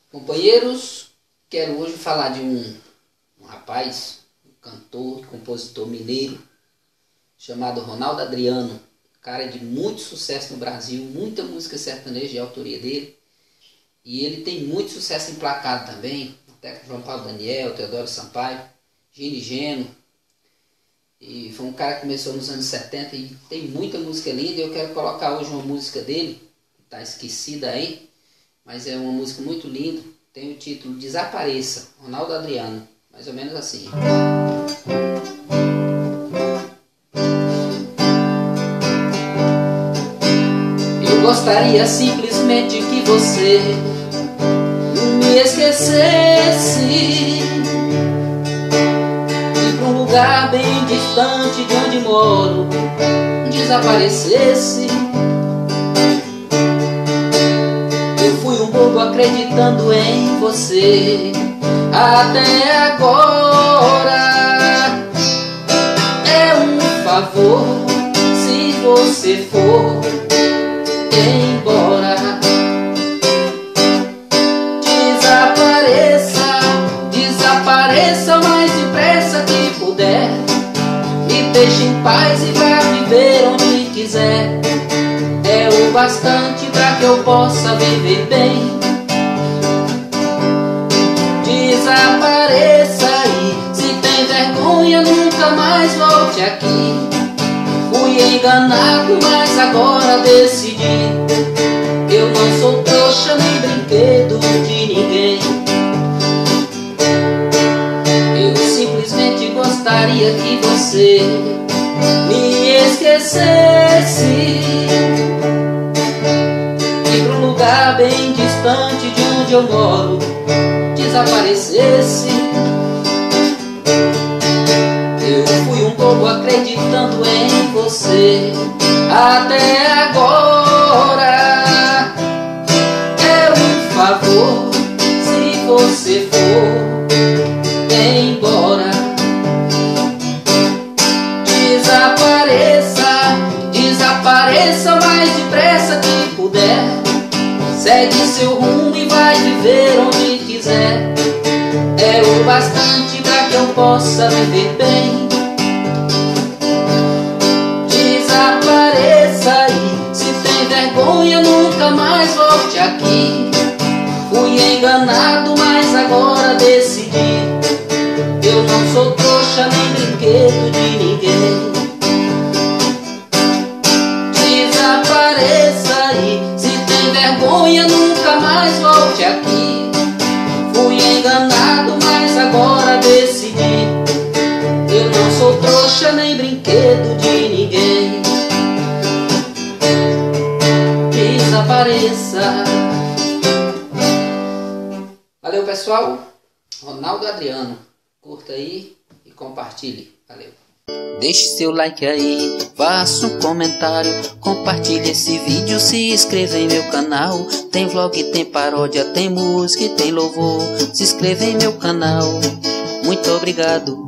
Companheiros, quero hoje falar de um rapaz, um cantor, compositor mineiro, chamado Ronaldo Adriano, cara de muito sucesso no Brasil, muita música sertaneja de autoria dele, e ele tem muito sucesso emplacado também, até com João Paulo Daniel, Teodoro Sampaio, Gini Geno, e foi um cara que começou nos anos 70 e tem muita música linda. Eu quero colocar hoje uma música dele, que está esquecida aí, mas é uma música muito linda, tem o título Desapareça, Ronaldo Adriano, mais ou menos assim. Eu gostaria simplesmente que você me esquecesse, ir pra um lugar bem distante de onde moro, desaparecesse. Eu fui um bobo acreditando em você até agora. É um favor se você for embora. Desapareça o mais depressa que puder. Me deixe em paz e vá viver onde quiser. É o bastante pra que eu possa viver bem. Desapareça e se tem vergonha nunca mais volte aqui. Fui enganado, mas agora decidi. Eu não sou trouxa nem brinquedo de ninguém. Eu simplesmente gostaria que você me esquecesse, ir pra um lugar bem distante de onde eu moro, desaparecesse. Eu fui um bobo acreditando em você até agora. É um favor se você for embora. Desapareça o mais depressa que puder. Segue seu rumo e vai viver onde quiser. É o bastante pra que eu possa viver bem. Desapareça e se tem vergonha nunca mais volte aqui. Fui enganado, mas agora decidi. Eu não sou trouxa nem brinquedo de ninguém. Desapareça e se tem vergonha nunca mais volte aqui. Fui enganado, mas agora decidi. Eu não sou trouxa nem brinquedo de ninguém. Desapareça. Valeu, pessoal. Ronaldo Adriano. Curta aí e compartilhe. Valeu. Deixe seu like aí, faça um comentário, compartilhe esse vídeo, se inscreva em meu canal. Tem vlog, tem paródia, tem música e tem louvor. Se inscreva em meu canal. Muito obrigado.